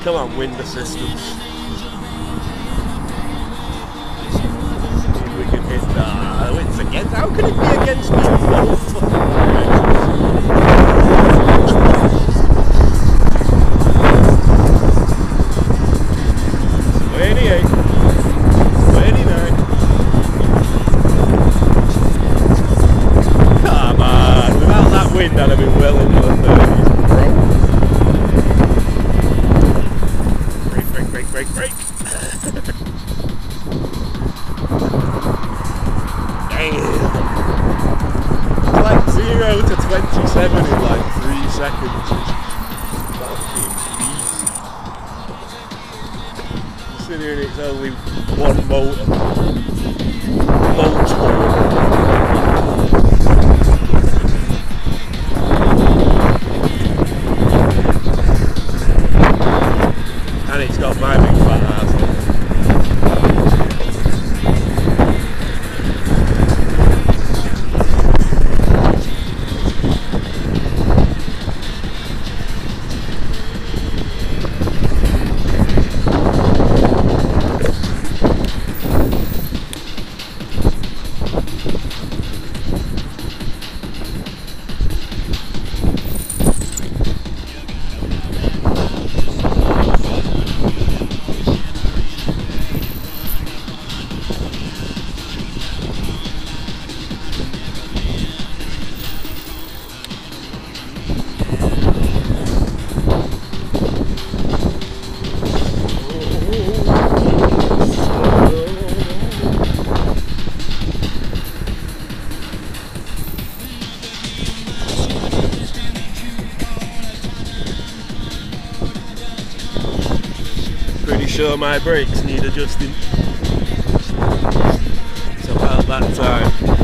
Come on, wind assistance. We can hit that. It's against. How can it be against me? That'd have been well into the 30s, bro. Break. Damn. It's like 0 to 27 in like 3 seconds. Fucking beast. Considering it's only one motor. And it's got my big fat ass on. Pretty sure my brakes need adjusting. It's about that time.